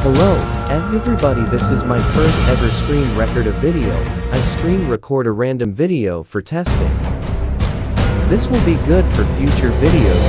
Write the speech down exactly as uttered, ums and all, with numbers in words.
Hello, everybody, this is my first ever screen record of video. I screen record a random video for testing. This will be good for future videos